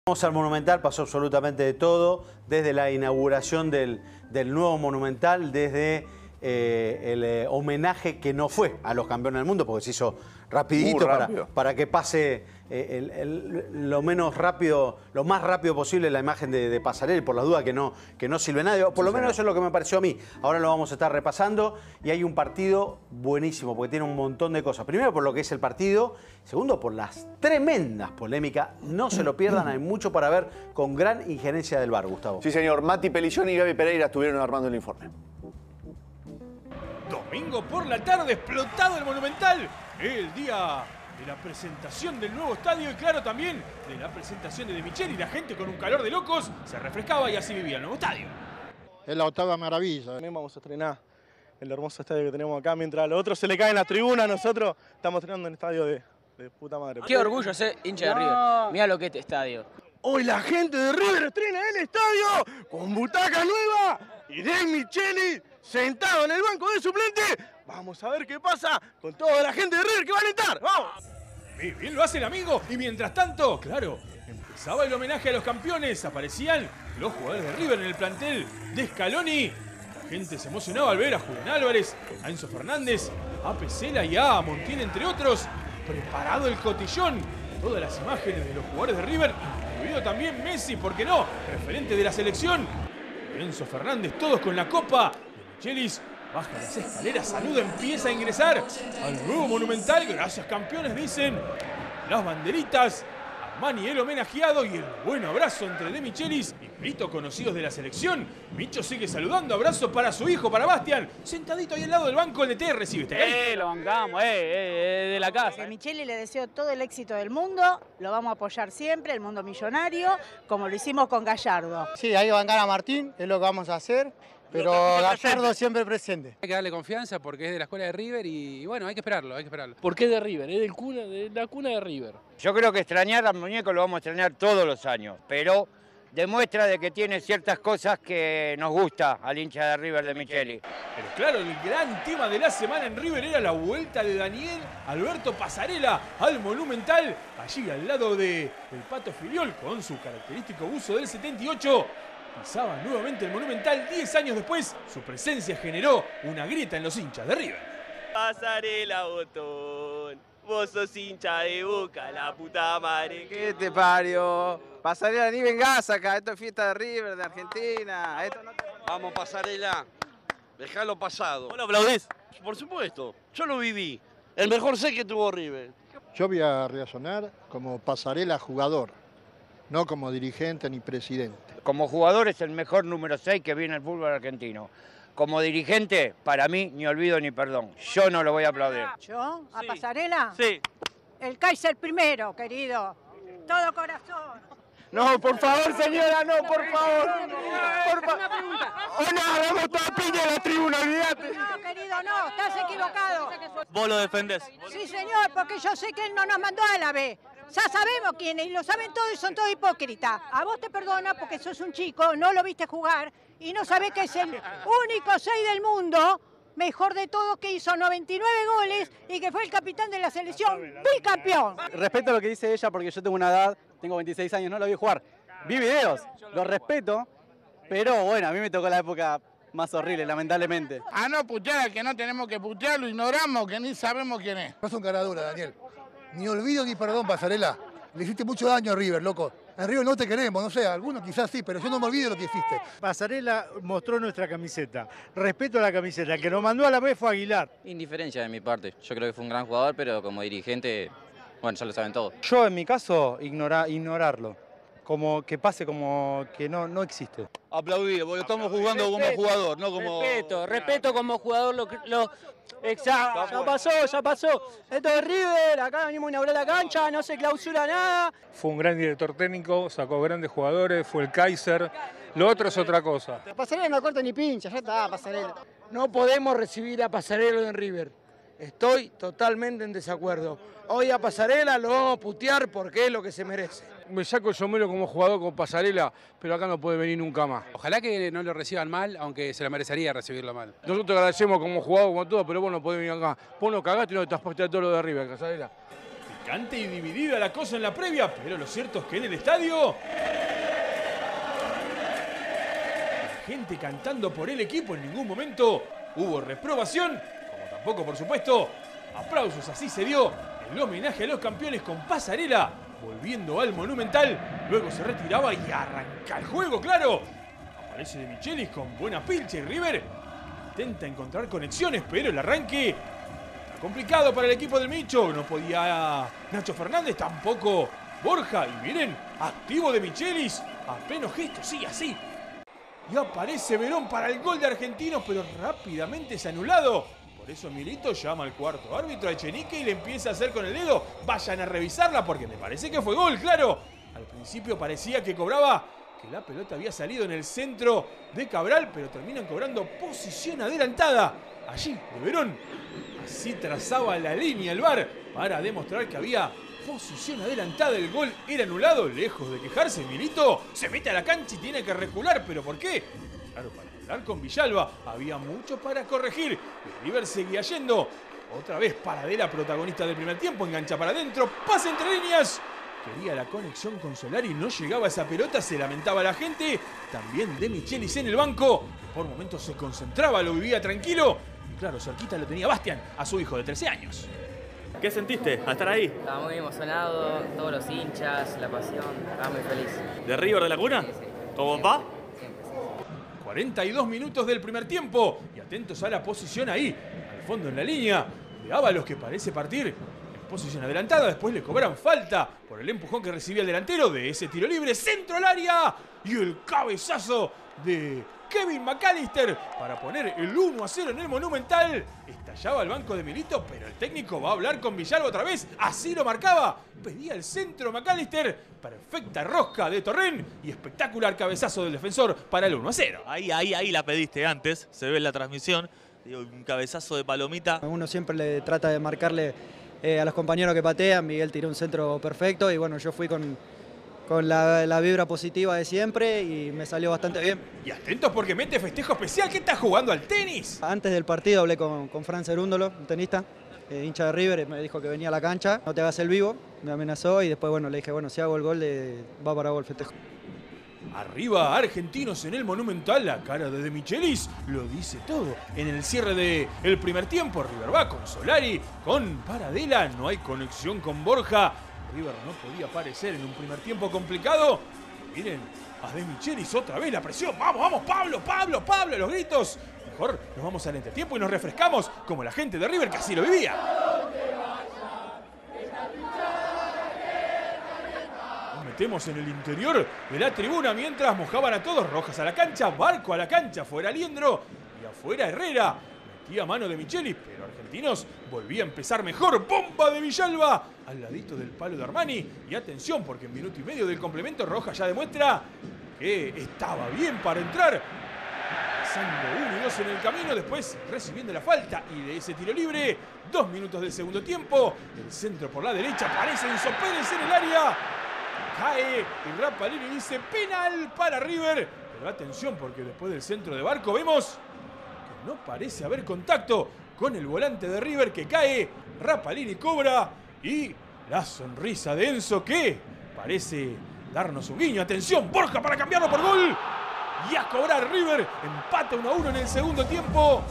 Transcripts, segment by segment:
Vamos al Monumental, pasó absolutamente de todo, desde la inauguración del nuevo Monumental, desde el homenaje que no fue a los campeones del mundo, porque se hizo rapidito para que pase lo más rápido posible la imagen de Pasarela, por las dudas que no sirve nadie. Por lo menos eso es lo que me pareció a mí. Ahora lo vamos a estar repasando y hay un partido buenísimo, porque tiene un montón de cosas. Primero por lo que es el partido, segundo por las tremendas polémicas. No se lo pierdan, hay mucho para ver con gran injerencia del VAR, Gustavo. Sí, señor. Mati Pellizzoni y Gaby Pereira estuvieron armando el informe. Domingo por la tarde, explotado el Monumental. El día de la presentación del nuevo estadio y claro también de la presentación de Micheli. La gente con un calor de locos se refrescaba y así vivía el nuevo estadio. Es la octava maravilla. También vamos a estrenar el hermoso estadio que tenemos acá. Mientras a los otros se le caen las tribunas, nosotros estamos estrenando un estadio de puta madre. Qué orgullo ser hincha de River. Mirá lo que es este estadio. Hoy la gente de River estrena el estadio con butaca nueva y de Micheli sentado en el banco de suplente. Vamos a ver qué pasa con toda la gente de River que va a alentar. ¡Vamos! Bien lo hace el amigo. Y mientras tanto, claro, empezaba el homenaje a los campeones. Aparecían los jugadores de River en el plantel de Scaloni. La gente se emocionaba al ver a Julián Álvarez, a Enzo Fernández, a Pesela y a Montiel, entre otros. Preparado el cotillón. Todas las imágenes de los jugadores de River, incluido también Messi, ¿por qué no? Referente de la selección. Enzo Fernández, todos con la copa. Michelis baja las escaleras, saluda, empieza a ingresar al nuevo Monumental. Gracias, campeones, dicen las banderitas. Armani, el homenajeado, y el buen abrazo entre De Michelis y Brito, conocidos de la selección. Micho sigue saludando, abrazo para su hijo, para Bastian, sentadito ahí al lado del banco, el DT recibe. Lo bancamos, de la casa. Micheli le deseo todo el éxito del mundo, lo vamos a apoyar siempre, el mundo millonario, como lo hicimos con Gallardo. Sí, hay que bancar a Martín, es lo que vamos a hacer, pero Gallardo siempre presente. Hay que darle confianza porque es de la escuela de River y bueno, hay que esperarlo, ¿Por qué de River? Es de la cuna de River. Yo creo que extrañar al muñeco lo vamos a extrañar todos los años, pero demuestra de que tiene ciertas cosas que nos gusta al hincha de River de Micheli. Pero claro, el gran tema de la semana en River era la vuelta de Daniel Alberto Pasarela al Monumental, allí al lado del Pato Filiol, con su característico buzo del 78. Pisaba nuevamente el Monumental 10 años después. Su presencia generó una grieta en los hinchas de River. Pasarela, botón. Vos sos hincha de Boca, la puta madre. ¿Qué te parió? Pasarela, ni vengas acá. Esto es fiesta de River, de Argentina. Esto no te... Vamos, Pasarela. Dejalo pasado. ¿Vos lo aplaudís? Por supuesto. Yo lo viví. El mejor set que tuvo River. Yo voy a reaccionar como Pasarela jugador, no como dirigente ni presidente. Como jugador es el mejor número 6 que viene el fútbol argentino. Como dirigente, para mí, ni olvido ni perdón. Yo no lo voy a aplaudir. ¿Yo? ¿A Pasarela? Sí. El Kaiser primero, querido. Todo corazón. No, por favor, señora, no, por favor. Una pregunta. O no, hagamos toda piña en la tribuna, olvídate. No, querido, no, estás equivocado. ¿Vos lo defendés? Sí, señor, porque yo sé que él no nos mandó a la B. Ya sabemos quién es, y lo saben todos y son todos hipócritas. A vos te perdona porque sos un chico, no lo viste jugar y no sabés que es el único 6 del mundo, mejor de todos, que hizo 99 goles y que fue el capitán de la selección bicampeón. Respeto lo que dice ella porque yo tengo una edad, tengo 26 años, no lo vi jugar. Vi videos, lo respeto, pero bueno, a mí me tocó la época más horrible, lamentablemente. Ah, no, putear al que no tenemos que putear, lo ignoramos, que ni sabemos quién es. No son caradura, Daniel. Ni olvido ni perdón, Pasarela. Le hiciste mucho daño a River, loco. En River no te queremos, no sé, algunos quizás sí, pero yo no me olvido lo que hiciste. Pasarela mostró nuestra camiseta. Respeto a la camiseta. El que nos mandó a la B fue Aguilar. Indiferencia de mi parte. Yo creo que fue un gran jugador, pero como dirigente, bueno, ya lo saben todos. Yo en mi caso, ignorarlo. Como que pase como que no existe. Aplaudir, porque estamos jugando como jugador, no como... Respeto como jugador. Exacto, ya pasó. Esto es River, acá venimos a inaugurar la cancha, no se clausura nada. Fue un gran director técnico, sacó grandes jugadores, fue el Kaiser. Lo otro es otra cosa. Pasarela no corta ni pincha, ya está, Pasarela. No podemos recibir a Pasarela en River. Estoy totalmente en desacuerdo. Hoy a Pasarela lo vamos a putear porque es lo que se merece. Me saco el sombrero como jugador con Pasarela, pero acá no puede venir nunca más. Ojalá que no lo reciban mal, aunque se lo merecería recibirlo mal. Nosotros agradecemos como jugador, como todo, pero vos no podés venir acá. Vos no cagaste y no te has puesto todo lo de arriba, Pasarela. Picante y dividida la cosa en la previa, pero lo cierto es que en el estadio... la gente cantando por el equipo, en ningún momento hubo reprobación, como tampoco, por supuesto, aplausos. Así se dio el homenaje a los campeones con Pasarela, volviendo al Monumental. Luego se retiraba y arranca el juego, claro. Aparece De Michelis con buena pilcha y River intenta encontrar conexiones, pero el arranque está complicado para el equipo del Micho. No podía Nacho Fernández, tampoco Borja. Y miren, activo De Michelis, a pleno gesto, sí, así. Y aparece Verón para el gol de Argentinos, pero rápidamente es anulado. Por eso Milito llama al cuarto árbitro, a Echenique, y le empieza a hacer con el dedo: vayan a revisarla porque me parece que fue gol, claro. Al principio parecía que cobraba, que la pelota había salido en el centro de Cabral, pero terminan cobrando posición adelantada allí de Verón. Así trazaba la línea el VAR para demostrar que había posición adelantada. El gol era anulado. Lejos de quejarse, Milito se mete a la cancha y tiene que recular. ¿Pero por qué? Claro, para hablar con Villalba. Había mucho para corregir. El River seguía yendo. Otra vez Paradela, protagonista del primer tiempo, engancha para adentro, pasa entre líneas. Quería la conexión con Solari, no llegaba esa pelota, se lamentaba la gente. También De Michelis en el banco. Por momentos se concentraba, lo vivía tranquilo. Y claro, cerquita lo tenía Bastian, a su hijo de 13 años. ¿Qué sentiste al estar ahí? Estaba muy emocionado, todos los hinchas, la pasión, estaba muy feliz. ¿De River de la cuna? Sí, sí. ¿Cómo va? 42 minutos del primer tiempo. Y atentos a la posición ahí, al fondo en la línea, de Ábalos, que parece partir en posición adelantada. Después le cobran falta por el empujón que recibía el delantero de ese tiro libre. Centro al área y el cabezazo de Kevin McAllister para poner el 1-0 en el Monumental. Estallaba el banco de Milito, pero el técnico va a hablar con Villalba otra vez. Así lo marcaba. Pedía el centro McAllister. Perfecta rosca de Torrén y espectacular cabezazo del defensor para el 1-0. Ahí la pediste antes, se ve en la transmisión. Un cabezazo de palomita. Uno siempre le trata de marcarle a los compañeros que patean. Miguel tiró un centro perfecto y bueno, yo fui con la vibra positiva de siempre y me salió bastante bien. Y atentos porque mete festejo especial. ¿Qué está jugando al tenis? Antes del partido hablé con Fran Cerúndolo, un tenista, hincha de River, me dijo que venía a la cancha, no te hagas el vivo, me amenazó y después bueno, le dije, bueno, si hago el gol va para gol festejo. Arriba Argentinos en el Monumental, la cara de Michelis lo dice todo. En el cierre del primer tiempo, River va con Solari, con Paradela, no hay conexión con Borja. River no podía aparecer en un primer tiempo complicado. Miren, a De Michelis otra vez la presión. ¡Vamos, Pablo! Los gritos. Mejor nos vamos al entretiempo y nos refrescamos como la gente de River que así lo vivía. Nos metemos en el interior de la tribuna mientras mojaban a todos. Rojas a la cancha, Barco a la cancha, fuera Liendro y afuera Herrera. Metía mano de Michelis, pero Argentinos volvía a empezar mejor. ¡Bomba de Villalba! Al ladito del palo de Armani. Y atención, porque en minuto y medio del complemento Rojas ya demuestra que estaba bien para entrar. Pasando 1 y 2 en el camino, después recibiendo la falta y de ese tiro libre. 2 minutos del segundo tiempo. El centro por la derecha, aparece Enzo Pérez en el área. Cae y Rapalini dice penal para River. Pero atención, porque después del centro de Barco vemos que no parece haber contacto con el volante de River que cae. Rapalini cobra y la sonrisa de Enzo que parece darnos un guiño. Atención, Borja para cambiarlo por gol. Y a cobrar River. Empata 1-1 en el segundo tiempo.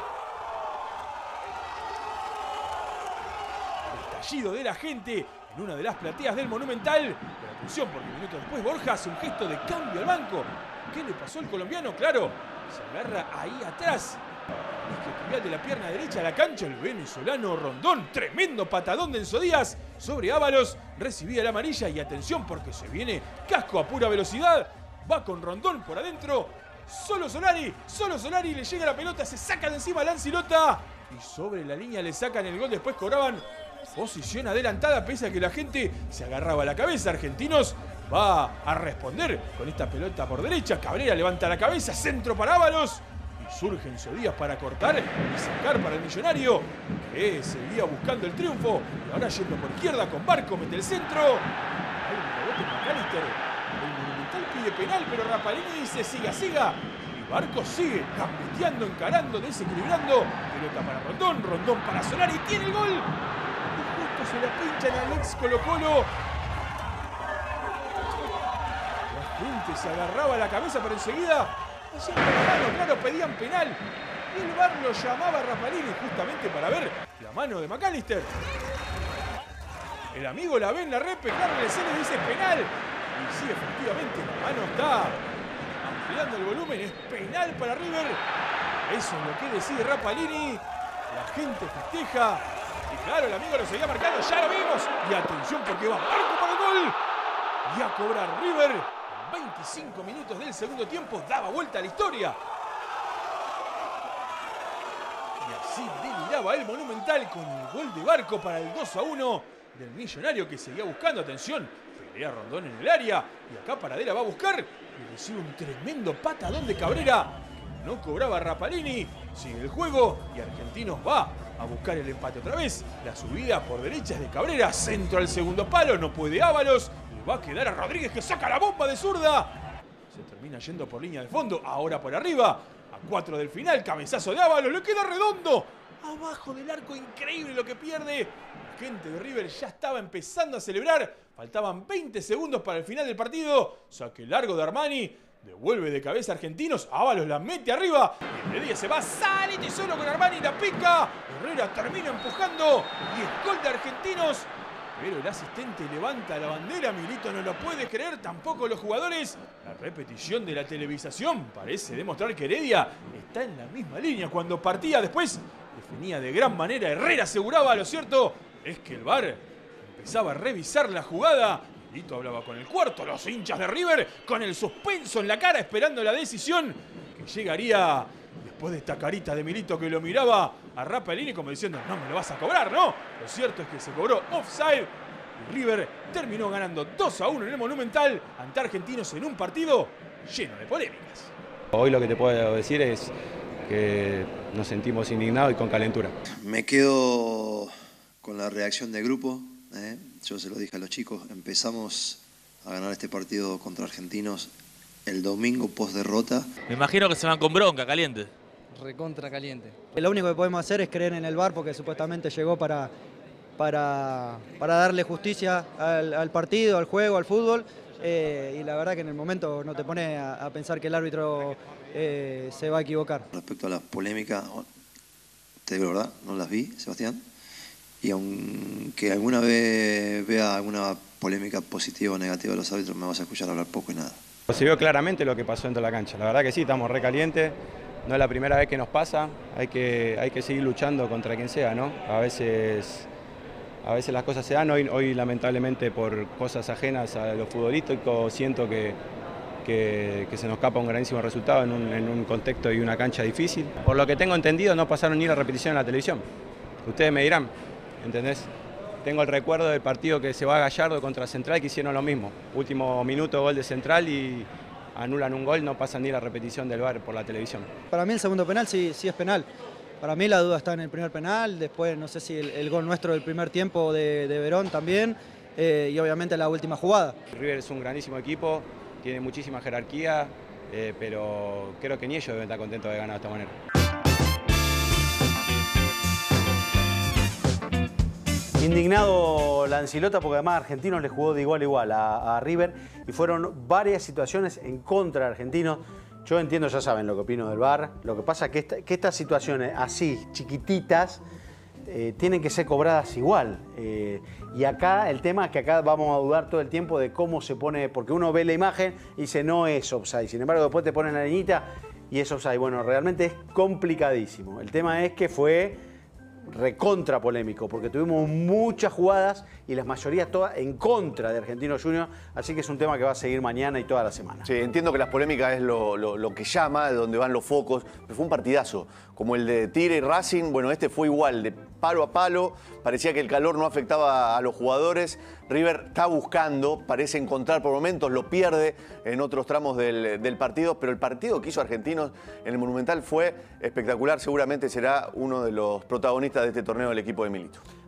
El estallido de la gente en una de las plateas del Monumental. Pero atención, porque minutos después Borja hace un gesto de cambio al banco. ¿Qué le pasó al colombiano? Claro, se agarra ahí atrás. Isquiotibial de la pierna derecha a la cancha, el venezolano Rondón. Tremendo patadón de Enzo Díaz sobre Ábalos. Recibía la amarilla y atención porque se viene casco a pura velocidad. Va con Rondón por adentro. Solo Solari le llega la pelota, se saca de encima a Lancilota. Y sobre la línea le sacan el gol. Después cobraban posición adelantada pese a que la gente se agarraba a la cabeza. Argentinos va a responder con esta pelota por derecha. Cabrera levanta la cabeza, centro para Ábalos. Y surge Enzo Díaz para cortar y sacar para el Millonario, que seguía buscando el triunfo. Y ahora yendo por izquierda con Barco, mete el centro. Hay un rebote en McAllister. El Monumental pide penal, pero Rapalini dice siga. Y Barco sigue gambeteando, encarando, desequilibrando. Pelota para Rondón para Solari. Tiene el gol. Y justo Se la pinchan al ex Colo-Colo. La gente se agarraba la cabeza, pero enseguida hacían con la mano, claro, pedían penal. Y el VAR lo llamaba a Rapalini justamente para ver la mano de McAllister. El amigo la ve en la repe, claro, le dice penal. Y sí, efectivamente, la mano está ampliando el volumen, es penal para River. Eso es lo que decide Rapalini. La gente festeja. Y claro, el amigo lo seguía marcando, ya lo vimos. Y atención porque va Barco para el gol. Y a cobrar River. En 25 minutos del segundo tiempo daba vuelta a la historia. Y así deliraba el Monumental con el gol de Barco para el 2-1 del Millonario, que seguía buscando. Atención, pelea Rondón en el área. Y acá Paradela va a buscar. Y recibe un tremendo patadón de Cabrera. No cobraba Rapalini. Sigue el juego y Argentinos va a buscar el empate otra vez. La subida por derecha es de Cabrera. Centro al segundo palo. No puede Ábalos. Le va a quedar a Rodríguez, que saca la bomba de zurda. Se termina yendo por línea de fondo. Ahora por arriba. A 4 del final. Cabezazo de Ábalos. Le queda redondo. Abajo del arco. Increíble lo que pierde. La gente de River ya estaba empezando a celebrar. Faltaban 20 segundos para el final del partido. Saque largo de Armani. Devuelve de cabeza a Argentinos. Ábalos la mete arriba. Y Heredia se va salito y solo con Armani. La pica. Herrera termina empujando. Y es gol de Argentinos. Pero el asistente levanta la bandera. Milito no lo puede creer. Tampoco los jugadores. La repetición de la televisación parece demostrar que Heredia está en la misma línea. Cuando partía después, definía de gran manera. Herrera aseguraba. Lo cierto es que el VAR empezaba a revisar la jugada. Milito hablaba con el cuarto, los hinchas de River con el suspenso en la cara esperando la decisión que llegaría después de esta carita de Milito que lo miraba a Rapalini como diciendo no me lo vas a cobrar, ¿no? Lo cierto es que se cobró offside y River terminó ganando 2-1 en el Monumental ante Argentinos en un partido lleno de polémicas. Hoy lo que te puedo decir es que nos sentimos indignados y con calentura. Me quedo con la reacción del grupo. Yo se lo dije a los chicos, empezamos a ganar este partido contra Argentinos el domingo post derrota. Me imagino que se van con bronca, caliente. Recontra caliente. Lo único que podemos hacer es creer en el VAR porque supuestamente llegó para darle justicia al partido, al juego, al fútbol. Y la verdad que en el momento no te pone a pensar que el árbitro se va a equivocar. Respecto a las polémicas, te digo la verdad, no las vi, Sebastián. Y aunque alguna vez vea alguna polémica positiva o negativa de los árbitros, me vas a escuchar hablar poco y nada. Se vio claramente lo que pasó dentro de la cancha. La verdad que sí, estamos recalientes. No es la primera vez que nos pasa. Hay que seguir luchando contra quien sea, ¿no? A veces las cosas se dan. Hoy lamentablemente, por cosas ajenas a lo futbolístico, siento que se nos escapa un grandísimo resultado en un contexto y una cancha difícil. Por lo que tengo entendido, no pasaron ni la repetición en la televisión. Ustedes me dirán. ¿Entendés? Tengo el recuerdo del partido que se va a Gallardo contra Central, que hicieron lo mismo. Último minuto, gol de Central y anulan un gol, no pasan ni la repetición del VAR por la televisión. Para mí el segundo penal sí es penal. Para mí la duda está en el primer penal, después no sé si el gol nuestro del primer tiempo de Verón también, y obviamente la última jugada. River es un grandísimo equipo, tiene muchísima jerarquía, pero creo que ni ellos deben estar contentos de ganar de esta manera. Indignado Lancilota porque además Argentinos le jugó de igual a igual a River y fueron varias situaciones en contra de Argentinos. Yo entiendo, ya saben lo que opino del VAR. Lo que pasa es que estas situaciones así, chiquititas, tienen que ser cobradas igual. Y acá el tema es que acá vamos a dudar todo el tiempo de cómo se pone, porque uno ve la imagen y dice no es offside. Sin embargo, después te ponen la niñita y es offside. Bueno, realmente es complicadísimo. El tema es que fue recontra polémico, porque tuvimos muchas jugadas y la mayoría todas en contra de Argentinos Juniors, así que es un tema que va a seguir mañana y toda la semana. Sí, entiendo que las polémicas es lo que llama, de donde van los focos, pero fue un partidazo, como el de Tigre y Racing. Bueno, este fue igual, de palo a palo, parecía que el calor no afectaba a los jugadores. River está buscando, parece encontrar por momentos, lo pierde en otros tramos del partido, pero el partido que hizo Argentinos en el Monumental fue espectacular, seguramente será uno de los protagonistas de este torneo del equipo de Milito.